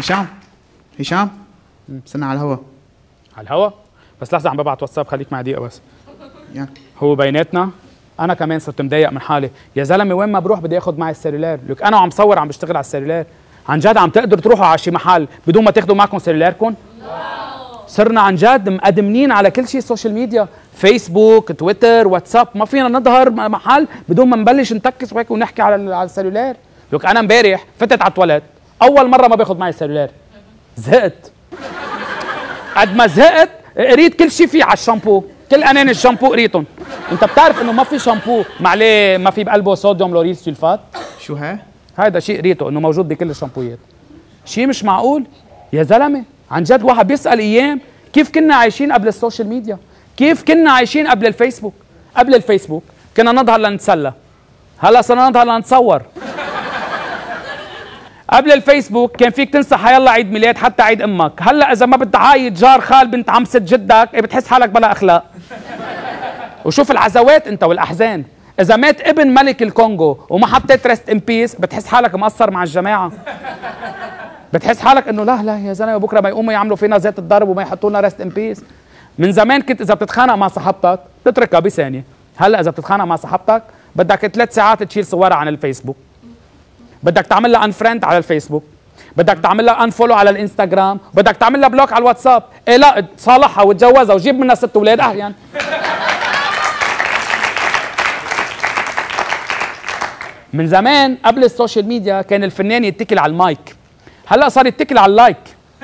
هشام استنى على الهوا. على الهوا؟ بس لحظة عم ببعت واتساب، خليك معي دقيقة بس. يلا. هو بيناتنا أنا كمان صرت مضايق من حالي، يا زلمة وين ما بروح بدي آخذ معي السيلولار، لك أنا عم صور عم بشتغل على السيلولار، عن جد عم تقدروا تروحوا على شي محل بدون ما تاخذوا معكم سيلولاركم؟ صرنا عن جد مقدمين على كل شيء سوشيال ميديا، فيسبوك، تويتر، واتساب، ما فينا نظهر محل بدون ما نبلش نتكس وهيك ونحكي على السيلولار. لك أنا امبارح فتت على التواليت، أول مرة ما باخذ معي السيلولار، زهقت. قد ما زهقت قريت كل شيء فيه على الشامبو، كل اناني الشامبو قريتهم. انت بتعرف انه ما في شامبو معليه ما في بقلبه صوديوم لوريل سلفات؟ شو هذا شيء قريته انه موجود بكل الشامبويات. شيء مش معقول يا زلمه، عن جد واحد بيسال ايام كيف كنا عايشين قبل السوشيال ميديا، كيف كنا عايشين قبل الفيسبوك. قبل الفيسبوك كنا نظهر لنتسلى، هلا صرنا نظهر لنتصور. قبل الفيسبوك كان فيك تنسى حيالله عيد ميلاد حتى عيد امك، هلا اذا ما بدك عايد جار خال بنت عم ست جدك بتحس حالك بلا اخلاق. وشوف العزوات انت والاحزان، اذا مات ابن ملك الكونغو وما حطيت ريست ان بيس بتحس حالك مقصر مع الجماعه. بتحس حالك انه لا يا زلمه بكره ما يقوموا يعملوا فينا زيت الضرب وما يحطوا لنا ريست ان بيس. من زمان كنت اذا بتتخانق مع صاحبتك تتركها بثانيه، هلا اذا بتتخانق مع صاحبتك بدك 3 ساعات تشيل صورها عن الفيسبوك، بدك تعمل لها انفريند على الفيسبوك، بدك تعمل لها انفولو على الانستغرام، بدك تعمل لها بلوك على الواتساب. ايه لا صالحها وتجوزها وجيب منها 6 اولاد احيانا. من زمان قبل السوشيال ميديا كان الفنان يتكل على المايك، هلا صار يتكل على اللايك.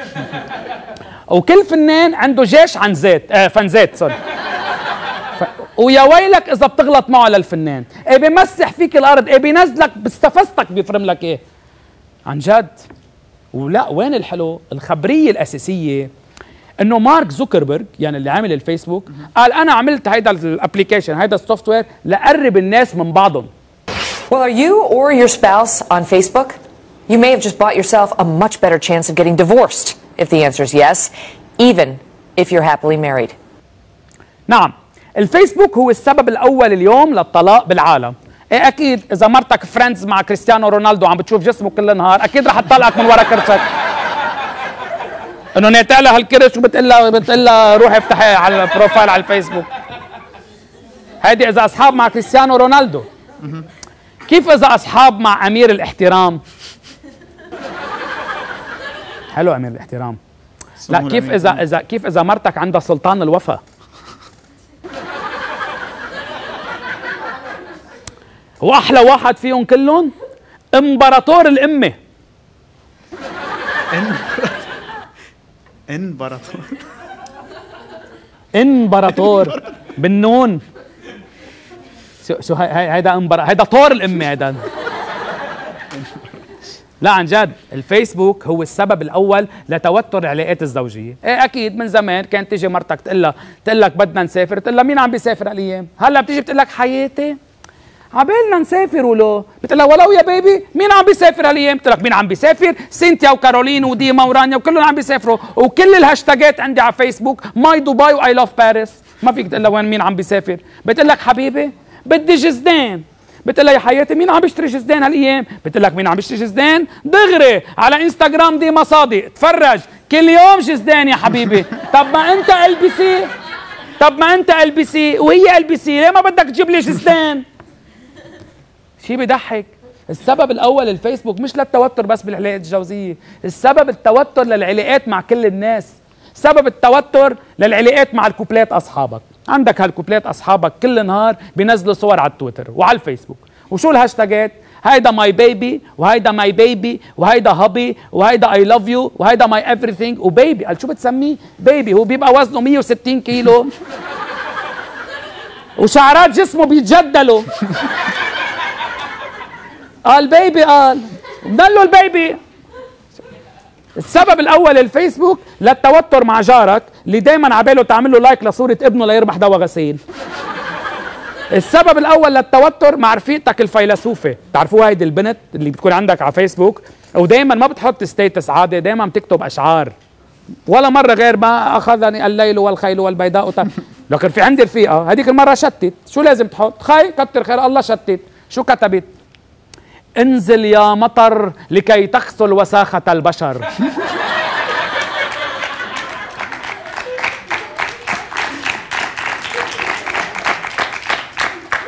وكل فنان عنده جيش عن زيت فنزات سوري. ويا ويلك اذا بتغلط معه للفنان، ايه بيمسح فيك الارض، ايه بينزلك بستفستك بيفرم لك ايه. عن جد. ولا وين الحلو؟ الخبريه الاساسيه انه مارك زوكربيرج يعني اللي عامل الفيسبوك قال انا عملت هيدا الابلكيشن هيدا السوفت وير لقرب الناس من بعضهم. Well, are you or your spouse on Facebook? You may have just bought yourself a much better chance of getting divorced if the answer is yes, even if you're happily married. نعم، الفيسبوك هو السبب الأول اليوم للطلاق بالعالم. إيه أكيد إذا مرتك فريندز مع كريستيانو رونالدو عم بتشوف جسمه كل نهار أكيد رح تطلقك من ورا كرشك. إنه ناتع لها هالكرش وبتقول لها روحي افتحي على البروفايل على الفيسبوك. هيدي إذا أصحاب مع كريستيانو رونالدو. كيف إذا أصحاب مع أمير الاحترام؟ حلو أمير الاحترام. لا كيف إذا مرتك عندها سلطان الوفا؟ واحلى واحد فيهم كلهم امبراطور الامه. امبراطور بالنون. شو هيدا طور الامه هيدا. لا عن جد الفيسبوك هو السبب الاول لتوتر العلاقات الزوجيه. ايه اكيد من زمان كانت تيجي مرتك تقول لك بدنا نسافر، تقول لها مين عم بيسافر هالايام؟ هلا بتيجي بتقول لك حياتي عبالنا نسافر ولو، بتقول لها ولو يا بيبي مين عم بيسافر هالايام؟ بتقول لك مين عم بيسافر؟ سينتيا وكارولين وديما ورانيا وكلهم عم بيسافروا، وكل الهاشتاجات عندي على فيسبوك ماي دبي واي لاف باريس. ما فيك تقول لها وين مين عم بيسافر؟ بتقول لك حبيبي بدي جزدان. بتقول لها يا حياتي مين عم بيشتري جزدان هالايام؟ بتقول لك مين عم بيشتري جزدان؟ دغري على انستغرام ديما صادق، تفرج كل يوم جزدان يا حبيبي. طب ما انت البسي وهي البسي، ليه ما بدك تجيب لي جزدان؟ شيء بيضحك. السبب الاول الفيسبوك مش للتوتر بس بالعلاقات الجوزيه، السبب التوتر للعلاقات مع كل الناس، سبب التوتر للعلاقات مع الكوبلات اصحابك. عندك هالكوبلات اصحابك كل نهار بينزلوا صور على التويتر وعلى الفيسبوك، وشو الهاشتاجات؟ هيدا ماي بيبي وهيدا ماي بيبي وهيدا هابي وهيدا اي لاف يو وهيدا ماي ايفريثينج وبيبي. قال شو بتسميه؟ بيبي. هو بيبقى وزنه 160 كيلو وشعرات جسمه بيتجدلوا. قال بيبي، قال ضلوا البيبي. السبب الاول الفيسبوك للتوتر مع جارك اللي دائما عباله تعمل له لايك لصوره ابنه ليربح دواء غسيل. السبب الاول للتوتر مع رفيقتك الفيلسوفه، بتعرفوها هيدي البنت اللي بتكون عندك على فيسبوك ودائما ما بتحط ستيتس عادي، دائما بتكتب اشعار ولا مره غير ما اخذني الليل والخيل والبيداء. لكن في عندي رفيقه هذيك المره شتت، شو لازم تحط؟ خي كتر خير الله شتت. شو كتبت؟ انزل يا مطر لكي تغسل وساخة البشر.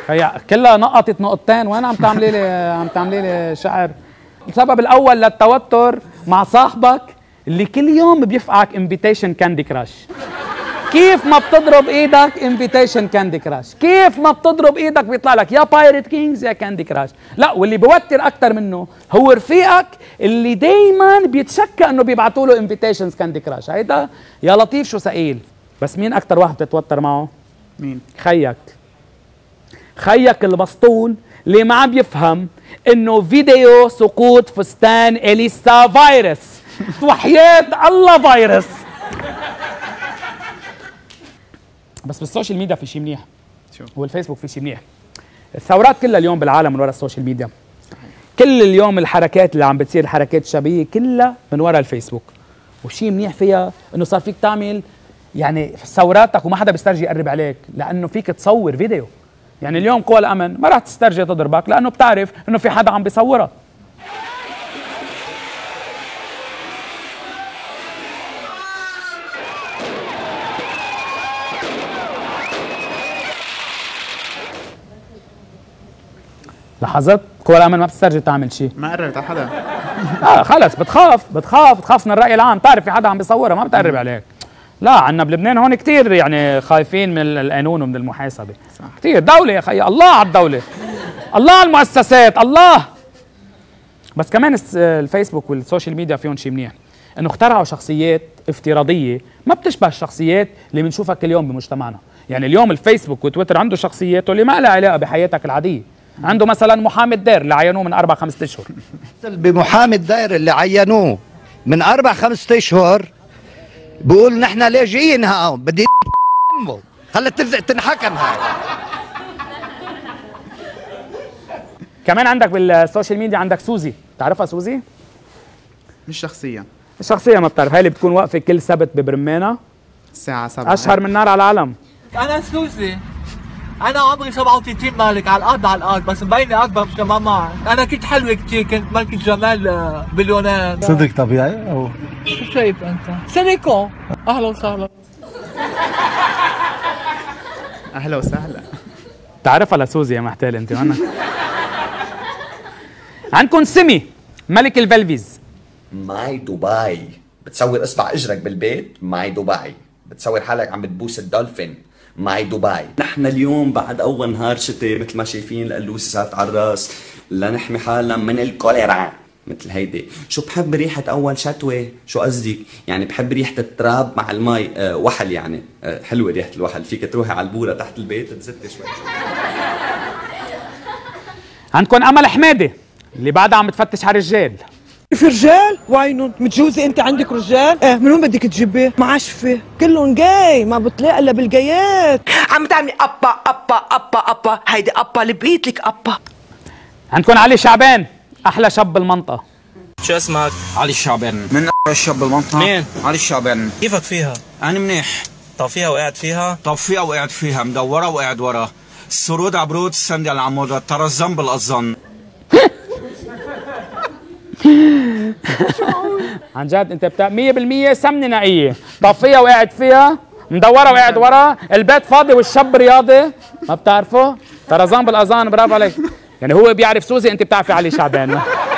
هي كلها نقطت نقطتين، وين عم تعملي لي شعر؟ السبب الاول للتوتر مع صاحبك اللي كل يوم بيفقعك انفيتيشن كاندي كراش. كيف ما بتضرب ايدك انفيتيشن كاندي كراش، كيف ما بتضرب ايدك بيطلع لك يا بايرت كينجز يا كاندي كراش. لا، واللي بوتر اكثر منه هو رفيقك اللي دايما بيتشكى انه بيبعتوا له انفيتيشنز كاندي كراش. هيدا يا لطيف شو ثقيل. بس مين اكثر واحد بتتوتر معه؟ مين؟ خيك المسطول اللي ما عم بيفهم انه فيديو سقوط فستان اليسا فيروس. وحياة الله فيروس. بس بالسوشيال ميديا في شيء منيح. شو؟ والفيسبوك في شيء منيح. الثورات كلها اليوم بالعالم من وراء السوشيال ميديا. كل اليوم الحركات اللي عم بتصير، الحركات الشعبيه كلها من وراء الفيسبوك. وشيء منيح فيها انه صار فيك تعمل يعني ثوراتك وما حدا بيسترجي يقرب عليك، لانه فيك تصور فيديو. يعني اليوم قوى الامن ما راح تسترجي تضربك لانه بتعرف انه في حدا عم بيصورها. لاحظت؟ قوى الامن ما بتسترجي تعمل شيء. ما قربت على حدا. خلص بتخاف من الراي العام، بتعرف في حدا عم بيصورها ما بتقرب عليك. لا، عنا بلبنان هون كثير يعني خايفين من القانون ومن المحاسبه. صح. كثير دولة يا خيي، الله على الدولة، الله على المؤسسات، الله. بس كمان الفيسبوك والسوشيال ميديا فيهم شيء منيح، انه اخترعوا شخصيات افتراضية ما بتشبه الشخصيات اللي بنشوفها كل يوم بمجتمعنا. يعني اليوم الفيسبوك وتويتر عنده شخصياته اللي ما لها علاقة بحياتك العادية. عنده مثلا محامي الدير اللي عينوه من 4-5 اشهر. بمحامي الدير اللي عينوه من 4-5 اشهر بقول نحن لاجئين هون، بدي امه خلت تنحكم هاي. كمان عندك بالسوشيال ميديا عندك سوزي، بتعرفها سوزي؟ مش شخصيا. الشخصية ما بتعرف، هاي اللي بتكون واقفة كل سبت ببرمانة الساعة 7 أشهر من نار على العلم. أنا سوزي، أنا عمري 37 مالك على الأرض بس مبينة أكبر مش ما معك. أنا كنت حلوة كتير، كنت ملكة جمال باليونان. صدق طبيعي أو شو شايف أنت؟ سيليكون. أهلا وسهلا. أهلا وسهلا. تعرفها لسوزي يا محتال أنت وانا. عندكم سمي ملك الفلفيز. ماي دبي، بتصور اصبع اجرك بالبيت ماي دبي، بتصور حالك عم بتبوس الدولفين ماي دبي. نحن اليوم بعد اول نهار شتاء مثل ما شايفين القلوسه صارت على الراس لنحمي حالنا من الكوليرا مثل هيدي. شو بحب ريحه اول شتوه؟ شو قصدك؟ يعني بحب ريحه التراب مع المي. وحل يعني حلوه ريحه الوحل، فيك تروحي على البوره تحت البيت تزتي شوي. عندكم امل حماده اللي بعدها عم بتفتش على الرجال. في رجال؟ واينون متجوزة انت عندك رجال؟ ايه من وين بدك تجيبي؟ معشفة كلهم جاي، ما بتلاقي الا بالجايات. عم تعملي ابا هيدي ابا اللي بقيت لك ابا. عندكم علي شعبان احلى شاب بالمنطقه. شو اسمك؟ علي الشعبان. من الشاب بالمنطقه. مين؟ علي الشعبان. كيفك فيها؟ انا منيح. طب فيها وقعد فيها؟ طب فيها وقعد فيها، مدوره وقعد ورا، السرود عبرود السندي على العمود، ترى الذنب الأظن. عن جد انت 100% سمنه نقيه، طب فيها وقاعد فيها، مدوره وقاعد ورا، البيت فاضي والشاب رياضي، ما بتعرفه؟ ترى ذنب الاذان، برافو عليك. يعني هو بيعرف سوزي، انت بتعرفي علي شعبان.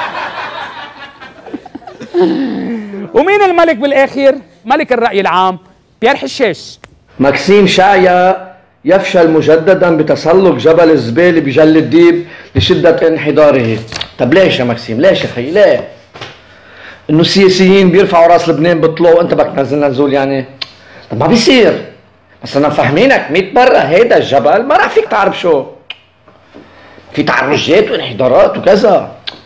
ومين الملك بالاخر؟ ملك الراي العام بيير حشاش. ماكسيم شايا يفشل مجددا بتسلق جبل الزبيل بجل الديب لشدة انحداره. طب ليش يا ماكسيم؟ ليش يا اخي؟ ليه؟ انه السياسيين بيرفعوا راس لبنان بيطلعوا وانت بدك تنزلنا نزول يعني؟ طب ما بيصير. بس انا مفهمينك 100 مرة هيدا الجبل ما راح فيك تعرف شو. في تعرجات وانحدارات وكذا.